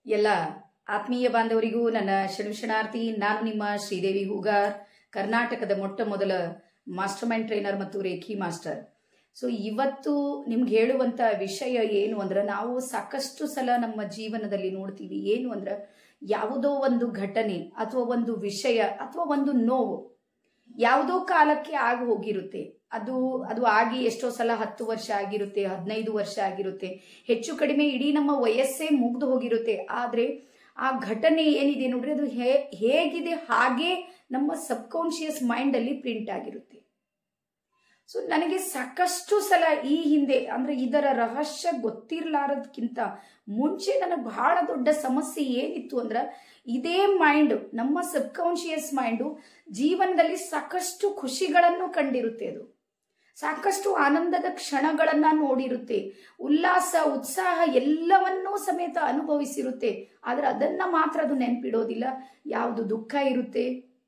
ಎಲ್ಲ ಆತ್ಮೀಯ ಬಾಂಧವರಿಗೂ ನನ್ನ ಶರಣಾರ್ಥಿ. ನಾನು ನಿಮ್ಮ ಶ್ರೀದೇವಿ ಹೂಗಾರ್, ಕರ್ನಾಟಕದ ಮೊಟ್ಟ ಮೊದಲ ಮಾಸ್ಟರ್ ಮೈಂಡ್ ಟ್ರೈನರ್ ಮತ್ತು ರೇಖಿ ಮಾಸ್ಟರ್. ಸೊ ಇವತ್ತು ನಿಮ್ಗೆ ಹೇಳುವಂತ ವಿಷಯ ಏನು ಅಂದ್ರೆ, ನಾವು ಸಾಕಷ್ಟು ಸಲ ನಮ್ಮ ಜೀವನದಲ್ಲಿ ನೋಡ್ತೀವಿ. ಏನು ಅಂದ್ರೆ, ಯಾವುದೋ ಒಂದು ಘಟನೆ ಅಥವಾ ಒಂದು ವಿಷಯ ಅಥವಾ ಒಂದು ನೋವು ಯಾವುದೋ ಕಾಲಕ್ಕೆ ಆಗಿ ಹೋಗಿರುತ್ತೆ. ಅದು ಆಗಿ ಎಷ್ಟೋ ಸಲ 10 ವರ್ಷ ಆಗಿರುತ್ತೆ, 15 ವರ್ಷ ಆಗಿರುತ್ತೆ, ಹೆಚ್ಚು ಕಡಿಮೆ ಇಡೀ ನಮ್ಮ ವಯಸ್ಸೇ ಮುಗ್ದು ಹೋಗಿರುತ್ತೆ. ಆದ್ರೆ ಆ ಘಟನೆ ಏನಿದೆ ನೋಡ್ರಿ, ಅದು ಹೇಗಿದೆ ಹಾಗೆ ನಮ್ಮ ಸಬ್ಕಾನ್ಶಿಯಸ್ ಮೈಂಡ್ ಅಲ್ಲಿ ಪ್ರಿಂಟ್ ಆಗಿರುತ್ತೆ. ಸೊ ನನಗೆ ಸಾಕಷ್ಟು ಸಲ ಈ ಹಿಂದೆ ಅಂದ್ರೆ ಇದರ ರಹಸ್ಯ ಗೊತ್ತಿರ್ಲಾರದಕ್ಕಿಂತ ಮುಂಚೆ ನನಗೆ ಬಹಳ ದೊಡ್ಡ ಸಮಸ್ಯೆ ಏನಿತ್ತು ಅಂದ್ರೆ, ಇದೇ ಮೈಂಡ್, ನಮ್ಮ ಸಬ್ಕಾನ್ಶಿಯಸ್ ಮೈಂಡು ಜೀವನದಲ್ಲಿ ಸಾಕಷ್ಟು ಖುಷಿಗಳನ್ನು ಕಂಡಿರುತ್ತೆ, ಅದು ಸಾಕಷ್ಟು ಆನಂದದ ಕ್ಷಣಗಳನ್ನ ನೋಡಿರುತ್ತೆ, ಉಲ್ಲಾಸ ಉತ್ಸಾಹ ಎಲ್ಲವನ್ನೂ ಸಮೇತ ಅನುಭವಿಸಿರುತ್ತೆ. ಆದ್ರೆ ಅದನ್ನ ಮಾತ್ರ ಅದು ನೆನ್ಪಿಡೋದಿಲ್ಲ. ಯಾವುದು ದುಃಖ ಇರುತ್ತೆ,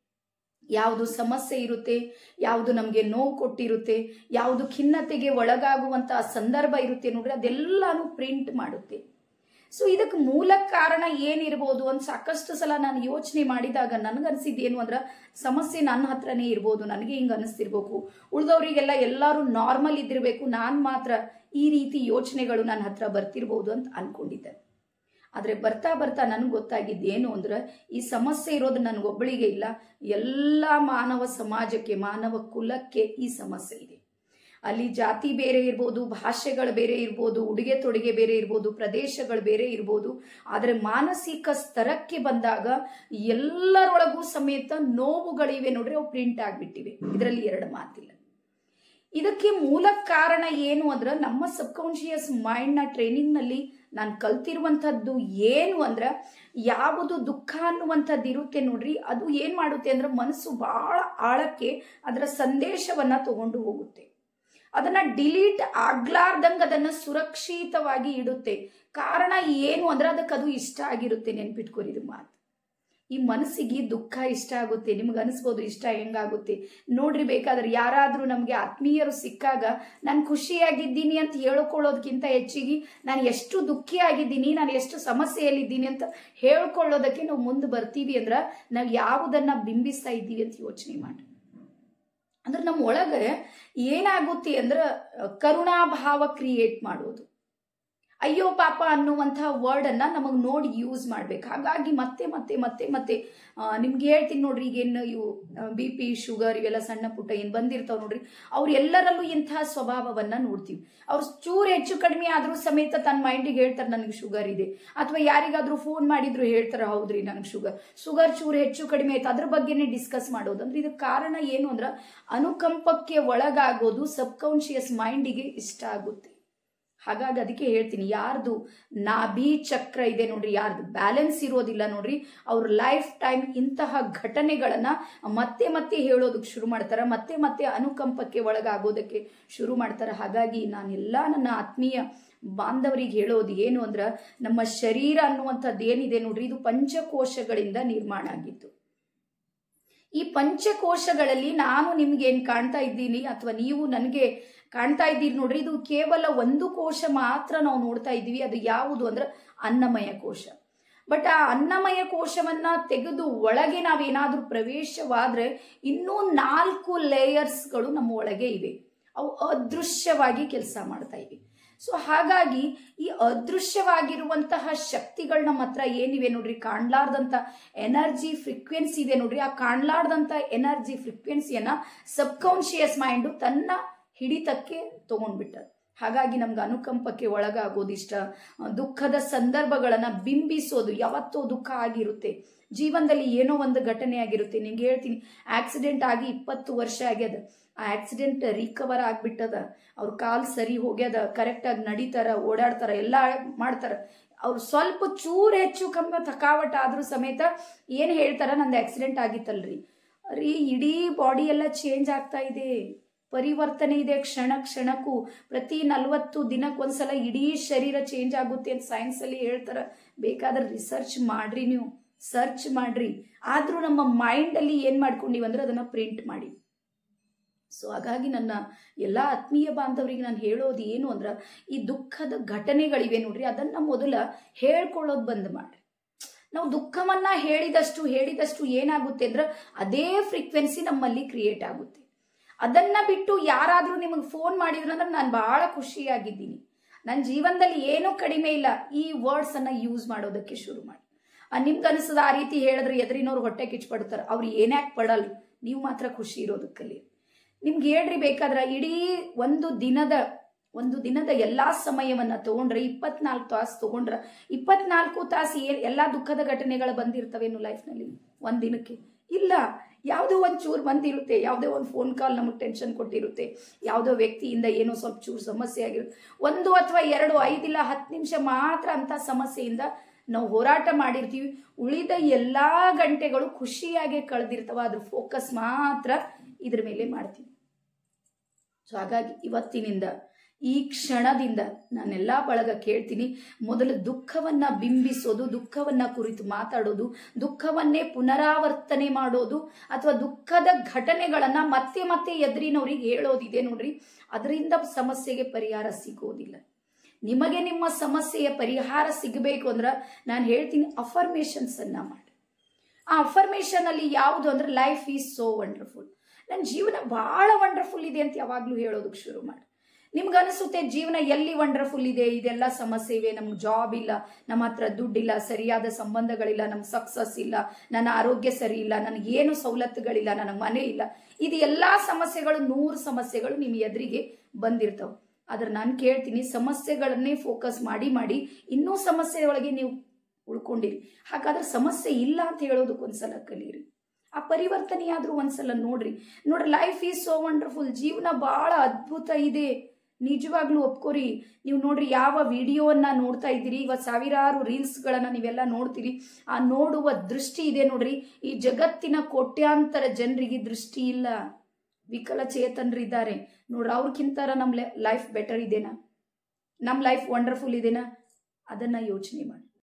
ಯಾವುದು ಸಮಸ್ಯೆ ಇರುತ್ತೆ, ಯಾವುದು ನಮಗೆ ನೋವು ಕೊಟ್ಟಿರುತ್ತೆ, ಯಾವುದು ಖಿನ್ನತೆಗೆ ಒಳಗಾಗುವಂತಹ ಸಂದರ್ಭ ಇರುತ್ತೆ ನೋಡ್ರಿ, ಅದೆಲ್ಲಾನು ಪ್ರಿಂಟ್ ಮಾಡುತ್ತೆ. ಸೊ ಇದಕ್ಕೆ ಮೂಲ ಕಾರಣ ಏನಿರ್ಬೋದು ಅಂತ ಸಾಕಷ್ಟು ಸಲ ನಾನು ಯೋಚನೆ ಮಾಡಿದಾಗ ನನಗನ್ಸಿದ್ದೇನು ಅಂದ್ರೆ, ಸಮಸ್ಯೆ ನನ್ನ ಹತ್ರನೇ ಇರ್ಬೋದು, ನನಗೆ ಹಿಂಗೆ ಅನಿಸ್ತಿರ್ಬೇಕು, ಉಳಿದವರಿಗೆಲ್ಲ ಎಲ್ಲರೂ ನಾರ್ಮಲ್ ಇದ್ದಿರ್ಬೇಕು, ನಾನು ಮಾತ್ರ ಈ ರೀತಿ ಯೋಚನೆಗಳು ನನ್ನ ಹತ್ರ ಬರ್ತಿರ್ಬೋದು ಅಂತ ಅನ್ಕೊಂಡಿದ್ದೆ. ಆದ್ರೆ ಬರ್ತಾ ಬರ್ತಾ ನನ್ಗೆ ಗೊತ್ತಾಗಿದ್ದೇನು ಅಂದ್ರೆ, ಈ ಸಮಸ್ಯೆ ಇರೋದು ನನಗೊಬ್ಬಳಿಗೆ ಇಲ್ಲ, ಎಲ್ಲ ಮಾನವ ಸಮಾಜಕ್ಕೆ, ಮಾನವ ಕುಲಕ್ಕೆ ಈ ಸಮಸ್ಯೆ ಇದೆ. ಅಲ್ಲಿ ಜಾತಿ ಬೇರೆ ಇರ್ಬೋದು, ಭಾಷೆಗಳು ಬೇರೆ ಇರ್ಬೋದು, ಉಡುಗೆ ತೊಡುಗೆ ಬೇರೆ ಇರ್ಬೋದು, ಪ್ರದೇಶಗಳು ಬೇರೆ ಇರ್ಬೋದು, ಆದ್ರೆ ಮಾನಸಿಕ ಸ್ತರಕ್ಕೆ ಬಂದಾಗ ಎಲ್ಲರೊಳಗೂ ಸಮೇತ ನೋವುಗಳಿವೆ ನೋಡ್ರಿ, ಅವು ಪ್ರಿಂಟ್ ಆಗ್ಬಿಟ್ಟಿವೆ. ಇದರಲ್ಲಿ ಎರಡು ಮಾತಿಲ್ಲ. ಇದಕ್ಕೆ ಮೂಲ ಕಾರಣ ಏನು ಅಂದ್ರೆ, ನಮ್ಮ ಸಬ್ಕಾನ್ಶಿಯಸ್ ಮೈಂಡ್ ನ ಟ್ರೈನಿಂಗ್ ನಲ್ಲಿ ನಾನು ಕಲ್ತಿರುವಂತದ್ದು ಏನು ಅಂದ್ರೆ, ಯಾವುದು ದುಃಖ ಅನ್ನುವಂಥದ್ದು ಇರುತ್ತೆ ನೋಡ್ರಿ, ಅದು ಏನ್ ಮಾಡುತ್ತೆ ಅಂದ್ರೆ, ಮನಸ್ಸು ಬಹಳ ಆಳಕ್ಕೆ ಅದರ ಸಂದೇಶವನ್ನ ತಗೊಂಡು ಹೋಗುತ್ತೆ. ಅದನ್ನ ಡಿಲೀಟ್ ಆಗ್ಲಾರ್ದಂಗ ಅದನ್ನ ಸುರಕ್ಷಿತವಾಗಿ ಇಡುತ್ತೆ. ಕಾರಣ ಏನು ಅಂದ್ರೆ, ಅದಕ್ಕೆ ಅದು ಇಷ್ಟ ಆಗಿರುತ್ತೆ. ನೆನ್ಪಿಟ್ಕೊರಿ ಇದು ಮಾತು. ಈ ಮನಸ್ಸಿಗೆ ದುಃಖ ಇಷ್ಟ ಆಗುತ್ತೆ. ನಿಮ್ಗೆ ಅನಿಸ್ಬೋದು ಇಷ್ಟ ಹೆಂಗಾಗುತ್ತೆ ನೋಡ್ರಿ. ಬೇಕಾದ್ರೆ ಯಾರಾದ್ರೂ ನಮ್ಗೆ ಆತ್ಮೀಯರು ಸಿಕ್ಕಾಗ ನಾನು ಖುಷಿಯಾಗಿದ್ದೀನಿ ಅಂತ ಹೇಳ್ಕೊಳ್ಳೋದಕ್ಕಿಂತ ಹೆಚ್ಚಿಗೆ ನಾನು ಎಷ್ಟು ದುಃಖಿ ಆಗಿದ್ದೀನಿ, ನಾನು ಎಷ್ಟು ಸಮಸ್ಯೆಯಲ್ಲಿದ್ದೀನಿ ಅಂತ ಹೇಳ್ಕೊಳ್ಳೋದಕ್ಕೆ ನಾವು ಮುಂದೆ ಬರ್ತೀವಿ ಅಂದ್ರೆ, ನಾವು ಯಾವುದನ್ನ ಬಿಂಬಿಸ್ತಾ ಇದ್ದೀವಿ ಅಂತ ಯೋಚನೆ ಮಾಡಿ. ಅಂದ್ರೆ ನಮ್ಮ ಒಳಗೆ ಏನಾಗುತ್ತೆ ಅಂದ್ರೆ, ಕರುಣಾಭಾವ ಕ್ರಿಯೇಟ್ ಮಾಡೋದು, ಅಯ್ಯೋ ಪಾಪ ಅನ್ನುವಂತಹ ವರ್ಡ್ ಅನ್ನ ನಮಗ್ ನೋಡಿ ಯೂಸ್ ಮಾಡ್ಬೇಕು. ಹಾಗಾಗಿ ಮತ್ತೆ ಮತ್ತೆ ಮತ್ತೆ ಮತ್ತೆ ನಿಮ್ಗೆ ಹೇಳ್ತೀನಿ ನೋಡ್ರಿ, ಈಗೇನು ಇವು BP ಶುಗರ್ ಇವೆಲ್ಲ ಸಣ್ಣ ಪುಟ್ಟ ಏನ್ ಬಂದಿರ್ತಾವ ನೋಡ್ರಿ, ಅವ್ರು ಎಲ್ಲರಲ್ಲೂ ಇಂತಹ ಸ್ವಭಾವವನ್ನ ನೋಡ್ತೀವಿ. ಅವ್ರು ಚೂರು ಹೆಚ್ಚು ಕಡಿಮೆ ಆದ್ರೂ ಸಮೇತ ತನ್ನ ಮೈಂಡಿಗೆ ಹೇಳ್ತಾರೆ ನನಗೆ ಶುಗರ್ ಇದೆ, ಅಥವಾ ಯಾರಿಗಾದ್ರೂ ಫೋನ್ ಮಾಡಿದ್ರು ಹೇಳ್ತಾರೆ ಹೌದ್ರಿ ನನಗೆ ಶುಗರ್ ಚೂರು ಹೆಚ್ಚು ಕಡಿಮೆ ಆಯ್ತು, ಅದ್ರ ಬಗ್ಗೆನೇ ಡಿಸ್ಕಸ್ ಮಾಡೋದು. ಅಂದ್ರೆ ಇದಕ್ಕೆ ಕಾರಣ ಏನು ಅಂದ್ರೆ, ಅನುಕಂಪಕ್ಕೆ ಒಳಗಾಗೋದು ಸಬ್ಕಾನ್ಶಿಯಸ್ ಮೈಂಡಿಗೆ ಇಷ್ಟ ಆಗುತ್ತೆ. ಹಾಗಾಗಿ ಅದಕ್ಕೆ ಹೇಳ್ತೀನಿ, ಯಾರ್ದು ನಾಭಿ ಚಕ್ರ ಇದೆ ನೋಡ್ರಿ, ಯಾರ್ದು ಬ್ಯಾಲೆನ್ಸ್ ಇರೋದಿಲ್ಲ ನೋಡ್ರಿ, ಅವ್ರ ಲೈಫ್ ಟೈಮ್ ಇಂತಹ ಘಟನೆಗಳನ್ನ ಮತ್ತೆ ಮತ್ತೆ ಹೇಳೋದಕ್ಕೆ ಶುರು ಮಾಡ್ತಾರೆ, ಮತ್ತೆ ಮತ್ತೆ ಅನುಕಂಪಕ್ಕೆ ಒಳಗಾಗೋದಕ್ಕೆ ಶುರು ಮಾಡ್ತಾರೆ. ಹಾಗಾಗಿ ನಾನೆಲ್ಲ ನನ್ನ ಆತ್ಮೀಯ ಬಾಂಧವರಿಗೆ ಹೇಳೋದು ಏನು ಅಂದ್ರೆ, ನಮ್ಮ ಶರೀರ ಅನ್ನುವಂಥದ್ದು ಏನಿದೆ ನೋಡ್ರಿ, ಇದು ಪಂಚಕೋಶಗಳಿಂದ ನಿರ್ಮಾಣ ಆಗಿತ್ತು. ಈ ಪಂಚಕೋಶಗಳಲ್ಲಿ ನಾನು ನಿಮ್ಗೆ ಏನ್ ಕಾಣ್ತಾ ಇದ್ದೀನಿ ಅಥವಾ ನೀವು ನನಗೆ ಕಾಣ್ತಾ ಇದ್ದೀರಿ ನೋಡ್ರಿ, ಇದು ಕೇವಲ ಒಂದು ಕೋಶ ಮಾತ್ರ ನಾವು ನೋಡ್ತಾ ಇದ್ದೀವಿ. ಅದು ಯಾವುದು ಅಂದ್ರೆ ಅನ್ನಮಯ ಕೋಶ. ಬಟ್ ಆ ಅನ್ನಮಯ ಕೋಶವನ್ನ ತೆಗೆದು ಒಳಗೆ ನಾವೇನಾದ್ರೂ ಪ್ರವೇಶವಾದ್ರೆ ಇನ್ನೂ 4 ಲೇಯರ್ಸ್ಗಳು ನಮ್ಮ ಒಳಗೆ ಇವೆ. ಅವು ಅದೃಶ್ಯವಾಗಿ ಕೆಲಸ ಮಾಡ್ತಾ ಇವೆ. ಸೊ ಹಾಗಾಗಿ ಈ ಅದೃಶ್ಯವಾಗಿರುವಂತಹ ಶಕ್ತಿಗಳು ನಮ್ಮ ಹತ್ರ ಏನಿವೆ ನೋಡ್ರಿ, ಕಾಣ್ಲಾರ್ದಂತ ಎನರ್ಜಿ ಫ್ರೀಕ್ವೆನ್ಸಿ ಇದೆ ನೋಡ್ರಿ, ಆ ಕಾಣ್ಲಾರ್ದಂತ ಎನರ್ಜಿ ಫ್ರೀಕ್ವೆನ್ಸಿಯನ್ನ ಸಬ್ಕಾನ್ಶಿಯಸ್ ಮೈಂಡು ತನ್ನ ಹಿಡಿತಕ್ಕೆ ತಗೊಂಡ್ಬಿಟ್ಟದು. ಹಾಗಾಗಿ ನಮ್ಗೆ ಅನುಕಂಪಕ್ಕೆ ಒಳಗಾಗೋದಿಷ್ಟ, ದುಃಖದ ಸಂದರ್ಭಗಳನ್ನ ಬಿಂಬಿಸೋದು. ಯಾವತ್ತೋ ದುಃಖ ಆಗಿರುತ್ತೆ ಜೀವನದಲ್ಲಿ, ಏನೋ ಒಂದು ಘಟನೆ ಆಗಿರುತ್ತೆ. ನಿಮ್ಗೆ ಹೇಳ್ತೀನಿ, ಆಕ್ಸಿಡೆಂಟ್ ಆಗಿ 20 ವರ್ಷ ಆಗ್ಯದ, ಆ ಆಕ್ಸಿಡೆಂಟ್ ರಿಕವರ್ ಆಗ್ಬಿಟ್ಟದ, ಅವ್ರ ಕಾಲ್ ಸರಿ ಹೋಗ್ಯದ, ಕರೆಕ್ಟ್ ಆಗಿ ನಡೀತಾರ, ಓಡಾಡ್ತಾರ, ಎಲ್ಲ ಮಾಡ್ತಾರ. ಅವ್ರು ಸ್ವಲ್ಪ ಚೂರು ಹೆಚ್ಚು ಕಮ್ಮಿ ಥಕಾವಟ್ ಆದ್ರೂ ಸಮೇತ ಏನ್ ಹೇಳ್ತಾರ, ನಂದು ಆಕ್ಸಿಡೆಂಟ್ ಆಗಿತ್ತಲ್ರಿ. ಇಡೀ ಬಾಡಿ ಎಲ್ಲ ಚೇಂಜ್ ಆಗ್ತಾ ಇದೆ, ಪರಿವರ್ತನೆ ಇದೆ ಕ್ಷಣ ಕ್ಷಣಕ್ಕೂ. ಪ್ರತಿ 40 ದಿನಕ್ಕೊಂದ್ಸಲ ಇಡೀ ಶರೀರ ಚೇಂಜ್ ಆಗುತ್ತೆ ಅಂತ ಸೈನ್ಸ್ ಅಲ್ಲಿ ಹೇಳ್ತಾರ. ಬೇಕಾದ್ರೆ ರಿಸರ್ಚ್ ಮಾಡ್ರಿ, ನೀವು ಸರ್ಚ್ ಮಾಡ್ರಿ. ಆದ್ರೂ ನಮ್ಮ ಮೈಂಡ್ ಅಲ್ಲಿ ಏನ್ ಮಾಡ್ಕೊಂಡಿವಿ ಅಂದ್ರೆ ಅದನ್ನ ಪ್ರಿಂಟ್ ಮಾಡಿ. ಸೊ ಹಾಗಾಗಿ ನನ್ನ ಎಲ್ಲ ಆತ್ಮೀಯ ಬಾಂಧವರಿಗೆ ನಾನು ಹೇಳೋದು ಏನು ಅಂದ್ರೆ, ಈ ದುಃಖದ ಘಟನೆಗಳಿವೆ ನೋಡ್ರಿ, ಅದನ್ನ ಮೊದಲ ಹೇಳ್ಕೊಳ್ಳೋದು ಬಂದ್ ಮಾಡ್ರಿ. ನಾವು ದುಃಖವನ್ನ ಹೇಳಿದಷ್ಟು ಏನಾಗುತ್ತೆ ಅಂದ್ರೆ ಅದೇ ಫ್ರೀಕ್ವೆನ್ಸಿ ನಮ್ಮಲ್ಲಿ ಕ್ರಿಯೇಟ್ ಆಗುತ್ತೆ. ಅದನ್ನ ಬಿಟ್ಟು ಯಾರಾದ್ರೂ ನಿಮಗೆ ಫೋನ್ ಮಾಡಿದ್ರು ಅಂದ್ರೆ ನಾನು ಬಹಳ ಖುಷಿಯಾಗಿದ್ದೀನಿ, ನನ್ನ ಜೀವನದಲ್ಲಿ ಏನೂ ಕಡಿಮೆ ಇಲ್ಲ, ಈ ವರ್ಡ್ಸ್ ಅನ್ನ ಯೂಸ್ ಮಾಡೋದಕ್ಕೆ ಶುರು ಮಾಡಿ. ನಿಮ್ಗೆ ಅನಿಸದ ಆ ರೀತಿ ಹೇಳಿದ್ರೆ ಎದುರಿನವ್ರು ಹೊಟ್ಟೆ ಕಿಚ್ಪಡ್ತಾರೆ, ಅವ್ರು ಏನ್ಯಾಕೆ ಪಡಲ್ಲ, ನೀವು ಮಾತ್ರ ಖುಷಿ ಇರೋದಕ್ಕಲ್ಲಿ. ನಿಮ್ಗೆ ಹೇಳ್ರಿ ಬೇಕಾದ್ರೆ ಇಡೀ ಒಂದು ದಿನದ ಎಲ್ಲಾ ಸಮಯವನ್ನ ತಗೊಂಡ್ರೆ 24 ತಾಸು ತಗೊಂಡ್ರೆ 24 ತಾಸು ಎಲ್ಲಾ ದುಃಖದ ಘಟನೆಗಳು ಬಂದಿರ್ತವೇನು ಲೈಫ್ನಲ್ಲಿ ಒಂದ್ ದಿನಕ್ಕೆ? ಇಲ್ಲ. ಯಾವುದೋ ಒಂದು ಚೂರು ಬಂದಿರುತ್ತೆ, ಯಾವುದೋ ಒಂದು ಫೋನ್ ಕಾಲ್ ನಮಗೆ ಟೆನ್ಷನ್ ಕೊಟ್ಟಿರುತ್ತೆ, ಯಾವುದೋ ವ್ಯಕ್ತಿಯಿಂದ ಏನೋ ಸ್ವಲ್ಪ ಚೂರು ಸಮಸ್ಯೆ ಆಗಿರುತ್ತೆ. 1 ಅಥವಾ 2, 5 ಇಲ್ಲ 10 ನಿಮಿಷ ಮಾತ್ರ ಅಂತ ಸಮಸ್ಯೆಯಿಂದ ನಾವು ಹೋರಾಟ ಮಾಡಿರ್ತೀವಿ. ಉಳಿದ ಎಲ್ಲಾ ಗಂಟೆಗಳು ಖುಷಿಯಾಗಿ ಕಳೆದಿರ್ತವ, ಅದ್ರ ಫೋಕಸ್ ಮಾತ್ರ ಇದ್ರ ಮೇಲೆ ಮಾಡ್ತೀವಿ. ಸೊ ಹಾಗಾಗಿ ಇವತ್ತಿನಿಂದ ಈ ಕ್ಷಣದಿಂದ ನಾನೆಲ್ಲಾ ಬಳಗ ಕೇಳ್ತೀನಿ, ಮೊದಲು ದುಃಖವನ್ನ ಬಿಂಬಿಸೋದು, ದುಃಖವನ್ನ ಕುರಿತು ಮಾತಾಡೋದು, ದುಃಖವನ್ನೇ ಪುನರಾವರ್ತನೆ ಮಾಡೋದು ಅಥವಾ ದುಃಖದ ಘಟನೆಗಳನ್ನ ಮತ್ತೆ ಮತ್ತೆ ಎದುರಿನವ್ರಿಗೆ ಹೇಳೋದಿದೆ ನೋಡ್ರಿ, ಅದರಿಂದ ಸಮಸ್ಯೆಗೆ ಪರಿಹಾರ ಸಿಗೋದಿಲ್ಲ. ನಿಮಗೆ ನಿಮ್ಮ ಸಮಸ್ಯೆಯ ಪರಿಹಾರ ಸಿಗಬೇಕು ಅಂದ್ರೆ ನಾನು ಹೇಳ್ತೀನಿ, ಅಫರ್ಮೇಷನ್ಸ್ ಅನ್ನ ಮಾಡಿ. ಆ ಅಫರ್ಮೇಷನ್ ಅಲ್ಲಿ ಯಾವುದು ಅಂದ್ರೆ ಲೈಫ್ ಈಸ್ ಸೋ ವಂಡರ್ಫುಲ್, ನನ್ನ ಜೀವನ ಬಹಳ ವಂಡರ್ಫುಲ್ ಇದೆ ಅಂತ ಯಾವಾಗ್ಲೂ ಹೇಳೋದಕ್ಕೆ ಶುರು ಮಾಡಿ. ನಿಮ್ಗೆ ಅನಿಸುತ್ತೆ ಜೀವನ ಎಲ್ಲಿ ವಂಡರ್ಫುಲ್ ಇದೆ, ಇದೆಲ್ಲ ಸಮಸ್ಯೆ ಇವೆ, ನಮ್ಗೆ ಜಾಬ್ ಇಲ್ಲ, ನಮ್ಮ ಹತ್ರ ದುಡ್ಡಿಲ್ಲ, ಸರಿಯಾದ ಸಂಬಂಧಗಳಿಲ್ಲ, ನಮ್ಗೆ ಸಕ್ಸಸ್ ಇಲ್ಲ, ನನ್ನ ಆರೋಗ್ಯ ಸರಿ ಇಲ್ಲ, ನನಗೇನು ಸವಲತ್ತುಗಳಿಲ್ಲ, ನನಗೆ ಮನೆ ಇಲ್ಲ, ಇದು ಎಲ್ಲಾ ಸಮಸ್ಯೆಗಳು 100 ಸಮಸ್ಯೆಗಳು ನಿಮ್ಮ ಎದುರಿಗೆ ಬಂದಿರ್ತಾವೆ. ಆದ್ರೆ ನಾನು ಕೇಳ್ತೀನಿ, ಸಮಸ್ಯೆಗಳನ್ನೇ ಫೋಕಸ್ ಮಾಡಿ ಇನ್ನೂ ಸಮಸ್ಯೆ ಒಳಗೆ ನೀವು ಉಳ್ಕೊಂಡಿರಿ. ಹಾಗಾದ್ರೆ ಸಮಸ್ಯೆ ಇಲ್ಲ ಅಂತ ಹೇಳೋದಕ್ಕೊಂದ್ಸಲ ಕಲೀರಿ, ಆ ಪರಿವರ್ತನೆಯಾದ್ರೂ ಒಂದ್ಸಲ ನೋಡ್ರಿ. ಲೈಫ್ ಈಸ್ ಸೋ ವಂಡರ್ಫುಲ್, ಜೀವನ ಬಹಳ ಅದ್ಭುತ ಇದೆ, ನಿಜವಾಗ್ಲೂ ಒಪ್ಕೋರಿ. ನೀವು ನೋಡ್ರಿ, ಯಾವ ವಿಡಿಯೋವನ್ನ ನೋಡ್ತಾ ಇದ್ದೀರಿ, ಇವತ್ತು ಸಾವಿರಾರು ರೀಲ್ಸ್ಗಳನ್ನ ನೀವೆಲ್ಲ ನೋಡ್ತೀರಿ, ಆ ನೋಡುವ ದೃಷ್ಟಿ ಇದೆ ನೋಡ್ರಿ. ಈ ಜಗತ್ತಿನ ಕೋಟ್ಯಾಂತರ ಜನರಿಗೆ ದೃಷ್ಟಿ ಇಲ್ಲ, ವಿಕಲಚೇತನರಿದ್ದಾರೆ ನೋಡ್ರಿ, ಅವ್ರಕ್ಕಿಂತ ನಮ್ಮ ಲೈಫ್ ಬೆಟರ್ ಇದೆನಾ, ನಮ್ಮ ಲೈಫ್ ವಂಡರ್ಫುಲ್ ಇದೆನಾ? ಅದನ್ನ ಯೋಚನೆ ಮಾಡಿ.